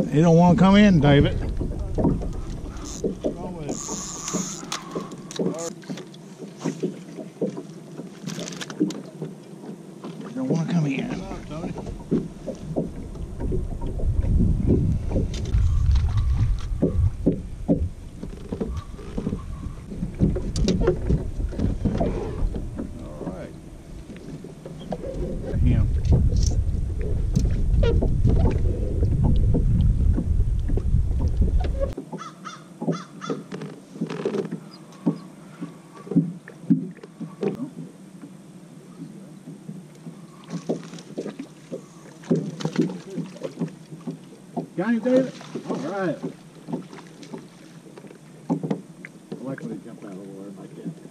He don't want to come in, David. He don't want to come in. All right. Him. Got him, David? All right. I like when he jumped out of the water like that.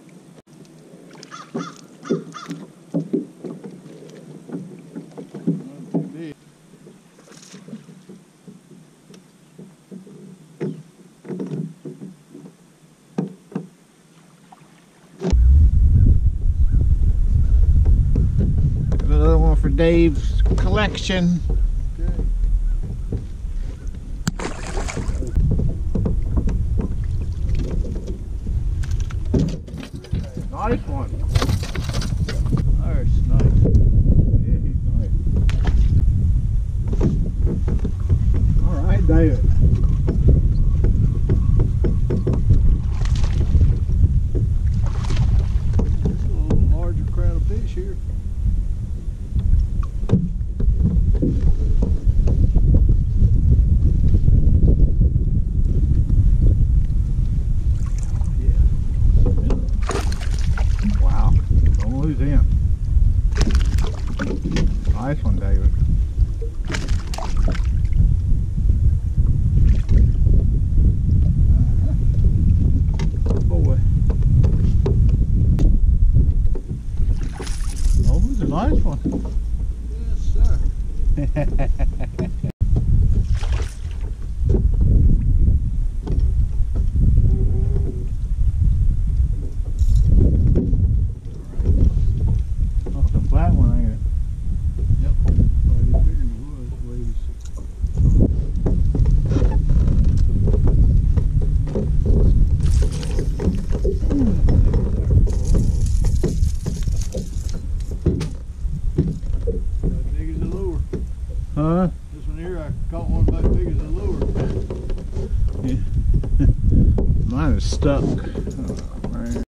Another one for Dave's collection. Nice one. There's nice. Yeah, he's nice. All right, David. There's a little larger crowd of fish here. Wow, don't lose him. Nice one, David. Boy. Oh, it was a nice one. Yes, sir. That's a flat one, ain't it? Yep. I figured he was, ladies. As big as a lure. Huh? This one here, I caught one about as big as a lure. Mine is stuck.